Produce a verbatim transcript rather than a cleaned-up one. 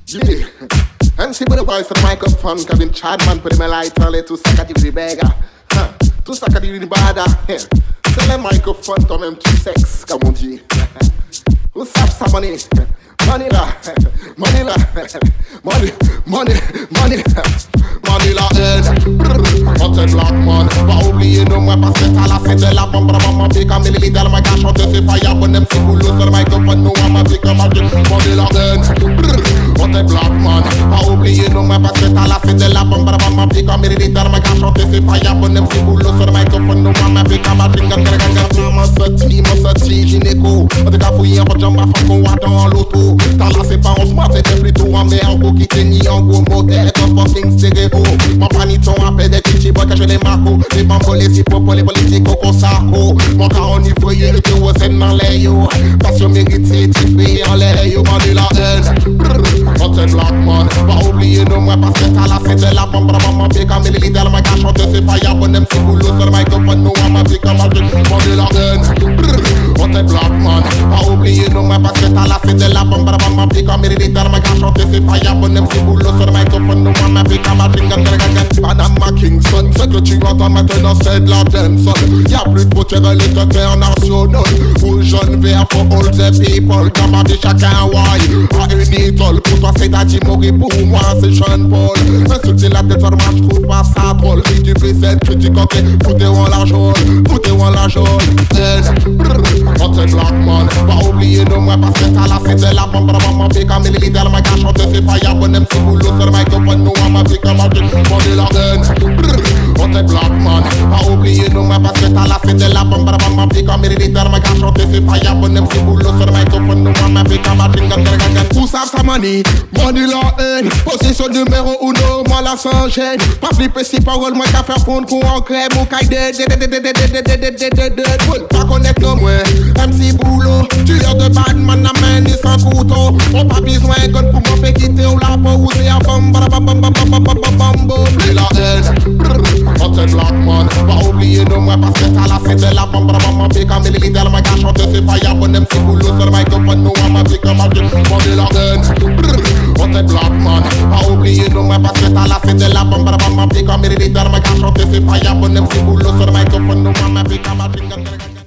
Yeah. M C put a voice on the microphone, Kevin Chadman put him a light on it to suck at the beggar. Huh. To suck at the bada. C'est le microphone, toi-même, tu sexe, comme on dit. Who saps sa money? Money là, money là, money, money, money, money la haine. On te black man, pas oublier nous moi parce que t'as la c'est de la bombe, maman pique comme les leaders, ma gars chante c'est pas y'a bonhomme c'est boulot sur le microphone, nous maman pique comme un money la haine. On te black man, pas oublier nous moi parce que t'as la c'est de la bombe, maman pique comme les leaders, ma gars chante c'est pas y'a bonhomme c'est boulot sur le microphone, nous maman pique comme un jingle, jingle, mon sorti, mon sorti, gynéco, on te gars fouillé, on jambe à fond qu'on voit dans l'auto. T'as là c'est pas en smart, c'était plutôt en merde qui t'es ni en gros modèle comme fucking stéréo. Mon paniton appelle des petits boys que je les marco. Les bambolés si pour les politiques au consacro. Mon car on y voyait le que vous êtes dans les yo. Passion méritée, tu fais en l'air yo. Mandé la haine, on te black man. Pas oublier nous moi parce que t'as là c'est de la bombe. Maman pique comme les leaders, ma gars chante c'est pas y'a bonhomme c'est boulot sur le microphone. Nous maman pique comme un mandé la haine, on te black man. Pas oublier nous moi parce que t'as là c'est de la bombe. Maman pique comme les leaders, ma gars chante c'est pas y'a bonhomme c'est boulot sur le microphone. Nous maman pique comme un jingle, jingle, Panama Kingston, ce que tu entends maintenant c'est de la dancehall. Y'a plus de beauté relique international. Full jeune vert for all the people. Comme a dit chacun why. A une idole, pour toi c'est Daddy Mori, pour moi c'est Sean Paul. Insulter la tête, moi je trouve pas ça drôle. Si tu fais cette critique, ok, foutez-en la jaune, foutez-en la jaune. On te black man, pas oublier nous moi parce que t'as la c'est de la bombe. Maman pique comme les leaders, ma gars chante c'est pas y'a bonhomme c'est boulot sur le microphone. Nous maman pique comme un jingle, la haine. On te black man, pas oublier nous moi parce que t'as la c'est de la bombe. Maman pique comme les leaders, ma gars chante c'est pas y'a bonhomme c'est boulot sur le microphone. Nous maman pique comme un jingle, jingle. Où savent sa money, money la haine. Position numéro uno, moi la sans gêne. Pas flipper si parole, moi qu'à faire fondre qu'on en crème. Ou qu'aille de de de de de de de de de de de. Pas connaître non moi, M C boulot. Tueur de Batman, la main ni sans couteau. On pas besoin gun pour m'en quitter ou la peau ou c'est à bam bam bam bam bam bam bam bam bam. La haine, on te black man. Pas oublier nous moi parce que t'as la c'est de la bombe. Maman pique comme les leaders, ma gars chante c'est pas y'a bonhomme c'est boulot sur le microphone. Nous maman pique comme un jingle, la haine. On te black man, pas oublier nous moi parce que t'as la c'est de la bombe. Maman pique comme les leaders, ma gars chante c'est pas y'a bonhomme c'est boulot sur le microphone. Nous maman pique comme un jingle.